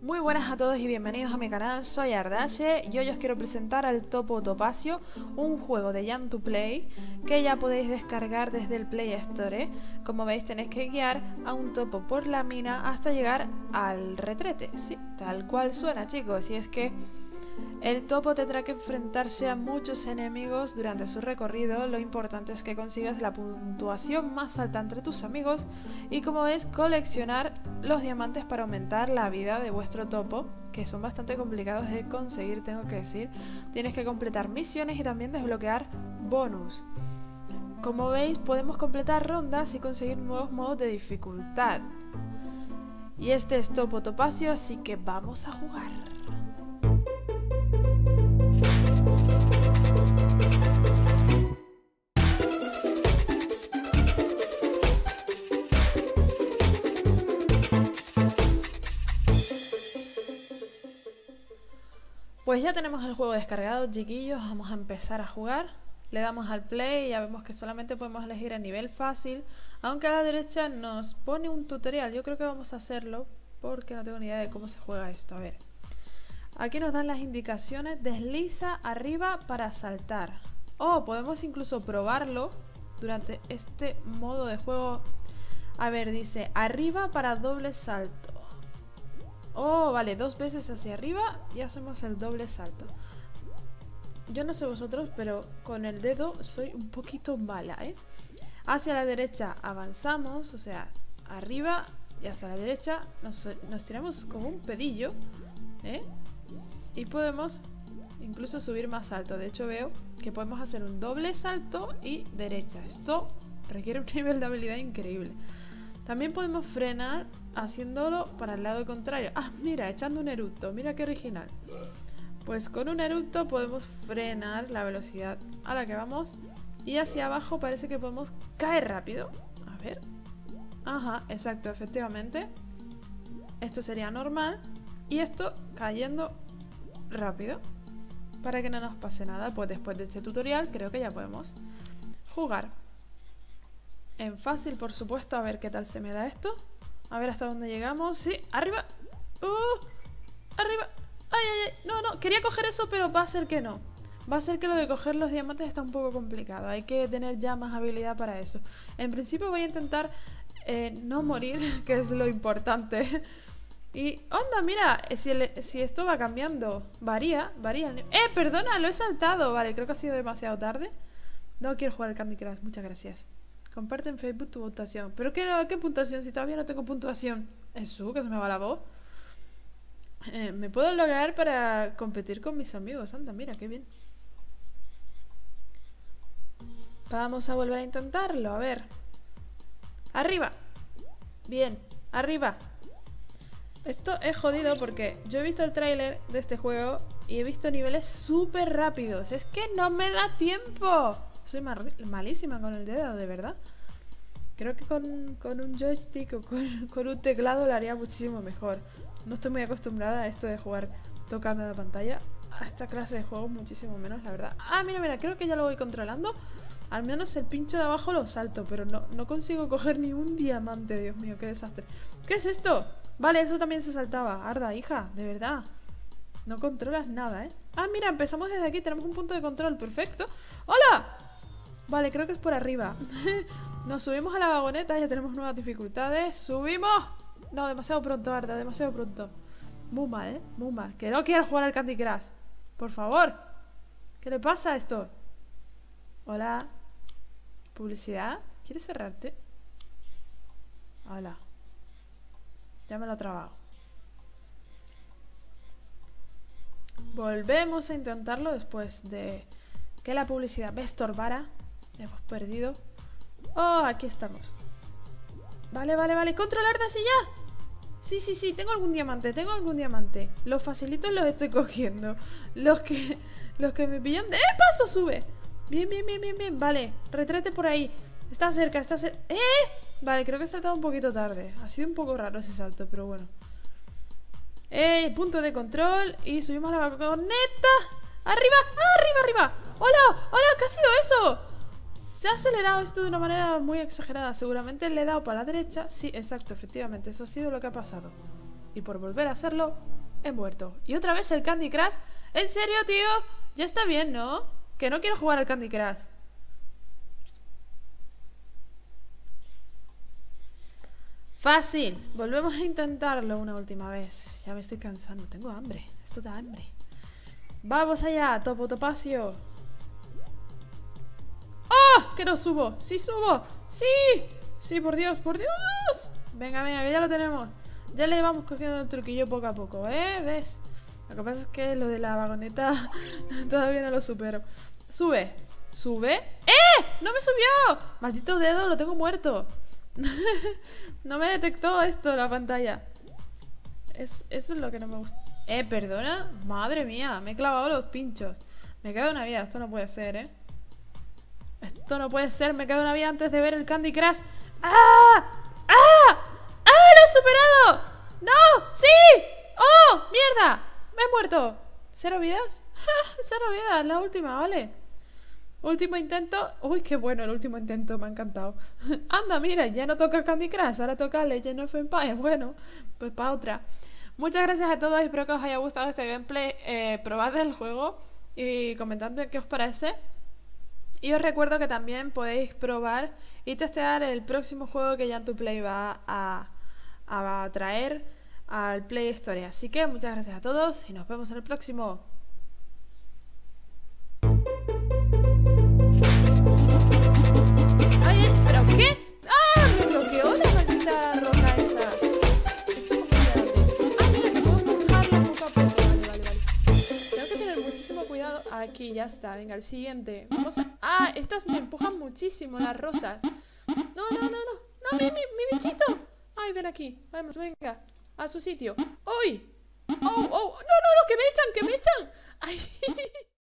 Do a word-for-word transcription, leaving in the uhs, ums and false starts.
Muy buenas a todos y bienvenidos a mi canal, soy Ardache y hoy os quiero presentar al Topo Topacio, un juego de Jam to Play que ya podéis descargar desde el Play Store. Como veis, tenéis que guiar a un topo por la mina hasta llegar al retrete, sí, tal cual suena, chicos, y es que el topo tendrá que enfrentarse a muchos enemigos durante su recorrido. Lo importante es que consigas la puntuación más alta entre tus amigos y, como ves, coleccionar los diamantes para aumentar la vida de vuestro topo, que son bastante complicados de conseguir, tengo que decir. Tienes que completar misiones y también desbloquear bonus. Como veis, podemos completar rondas y conseguir nuevos modos de dificultad. Y este es Topo Topacio, así que vamos a jugar. Pues ya tenemos el juego descargado, chiquillos, vamos a empezar a jugar. Le damos al play y ya vemos que solamente podemos elegir a nivel fácil, aunque a la derecha nos pone un tutorial. Yo creo que vamos a hacerlo porque no tengo ni idea de cómo se juega esto. A ver, aquí nos dan las indicaciones: desliza arriba para saltar. Oh, podemos incluso probarlo durante este modo de juego. A ver, dice arriba para doble salto. Oh, vale, dos veces hacia arriba y hacemos el doble salto. Yo no sé vosotros, pero con el dedo soy un poquito mala, ¿eh? Hacia la derecha avanzamos, o sea, arriba y hacia la derecha nos, nos tiramos como un pedillo, ¿eh? Y podemos incluso subir más alto. De hecho, veo que podemos hacer un doble salto y derecha. Esto requiere un nivel de habilidad increíble. También podemos frenar haciéndolo para el lado contrario. Ah, mira, echando un eructo. Mira qué original. Pues con un eructo podemos frenar la velocidad a la que vamos. Y hacia abajo parece que podemos caer rápido. A ver. Ajá, exacto, efectivamente. Esto sería normal. Y esto cayendo rápido. Para que no nos pase nada. Pues después de este tutorial creo que ya podemos jugar. En fácil, por supuesto. A ver qué tal se me da esto. A ver hasta dónde llegamos. Sí, arriba. Uh, arriba. Ay, ay, ay. No, no, quería coger eso, pero va a ser que no. Va a ser que lo de coger los diamantes está un poco complicado. Hay que tener ya más habilidad para eso. En principio voy a intentar eh, no morir, que es lo importante. Y, onda, mira, si, el, si esto va cambiando, varía, varía. Eh, perdona, lo he saltado. Vale, creo que ha sido demasiado tarde. No quiero jugar al Candy Crush, muchas gracias. Comparte en Facebook tu puntuación. ¿Pero qué, qué puntuación? Si todavía no tengo puntuación. Eso, que se me va la voz. Eh, me puedo loguear para competir con mis amigos. Anda, mira, qué bien. Vamos a volver a intentarlo, a ver. Arriba. Bien, arriba. Esto es jodido porque yo he visto el tráiler de este juego y he visto niveles súper rápidos. Es que no me da tiempo. Soy malísima con el dedo, de verdad. Creo que con, con un joystick o con, con un teclado lo haría muchísimo mejor. No estoy muy acostumbrada a esto de jugar tocando la pantalla. A esta clase de juegos muchísimo menos, la verdad. Ah, mira, mira, creo que ya lo voy controlando. Al menos el pincho de abajo lo salto, pero no, no consigo coger ni un diamante. Dios mío, qué desastre. ¿Qué es esto? Vale, eso también se saltaba. Arda, hija, de verdad. No controlas nada, ¿eh? Ah, mira, empezamos desde aquí. Tenemos un punto de control, perfecto. ¡Hola! Vale, creo que es por arriba. Nos subimos a la vagoneta, ya tenemos nuevas dificultades. ¡Subimos! No, demasiado pronto, Arda, demasiado pronto. Muy mal, ¿eh? Muy mal. Que no quiero jugar al Candy Crush. Por favor. ¿Qué le pasa a esto? Hola. ¿Publicidad? ¿Quieres cerrarte? Hola. Ya me lo he trabado. Volvemos a intentarlo después de que la publicidad me estorbara. Hemos perdido. Oh, aquí estamos. Vale, vale, vale. Controlar de así ya. Sí, sí, sí. Tengo algún diamante. Tengo algún diamante. Los facilitos los estoy cogiendo. Los que los que me pillan de... ¡Eh! ¡Paso! Sube. Bien, bien, bien, bien, bien. Vale. Retrete por ahí. Está cerca, está cerca. ¡Eh! Vale, creo que he saltado un poquito tarde. Ha sido un poco raro ese salto, pero bueno. ¡Eh! Punto de control. Y subimos a la vagoneta. ¡Arriba! ¡Ah, arriba, arriba! ¡Hola! ¡Hola! ¿Qué ha sido eso? Se ha acelerado esto de una manera muy exagerada. Seguramente le he dado para la derecha. Sí, exacto, efectivamente. Eso ha sido lo que ha pasado. Y por volver a hacerlo, He muerto. Y otra vez el Candy Crush. ¿En serio, tío? Ya está bien, ¿no? Que no quiero jugar al Candy Crush. Fácil. Volvemos a intentarlo una última vez. Ya me estoy cansando. Tengo hambre. Esto da hambre. Vamos allá, Topo Topacio. ¡Oh! Que no subo. ¡Sí subo! ¡Sí! ¡Sí, por Dios, por Dios! Venga, venga, que ya lo tenemos. Ya le vamos cogiendo el truquillo poco a poco, ¿eh? ¿Ves? Lo que pasa es que lo de la vagoneta todavía no lo supero. Sube. ¿Sube? ¡Eh! ¡No me subió! Maldito dedo, lo tengo muerto. No me detectó esto la pantalla. Es, eso es lo que no me gusta. Eh, perdona. Madre mía, me he clavado los pinchos. Me queda una vida, esto no puede ser, ¿eh? Esto no puede ser, me queda una vida antes de ver el Candy Crush. ¡Ah! ¡Ah! ¡Ah! ¡Lo he superado! ¡No! ¡Sí! ¡Oh! ¡Mierda! ¡Me he muerto! ¿Cero vidas? Cero vidas, la última, vale. Último intento. Uy, qué bueno el último intento, me ha encantado. Anda, mira, ya no toca Candy Crush, ahora toca Legend of Empires. Bueno, pues para otra. Muchas gracias a todos, espero que os haya gustado este gameplay. eh, Probad el juego y comentad qué os parece. Y os recuerdo que también podéis probar y testear el próximo juego que Jan2Play va a, a traer al Play Store. Así que muchas gracias a todos y nos vemos en el próximo. Ay, ¿pero qué? ¡Ah! Me bloqueó la maldita roca esa. Esto es confiable. Ah, mira, que puedo empujarla poco a poco. Vale, vale, vale. Tengo que tener muchísimo cuidado. Aquí, ya está. Venga, el siguiente. Vamos a... Ah, estas me empujan muchísimo, las rosas. No, no, no, no. No, mi, mi, mi bichito. Ay, ven aquí. Vamos, venga. A su sitio. ¡Uy! ¡Oh, oh! ¡No, no, no! ¡Que me echan, que me echan! ¡Ay!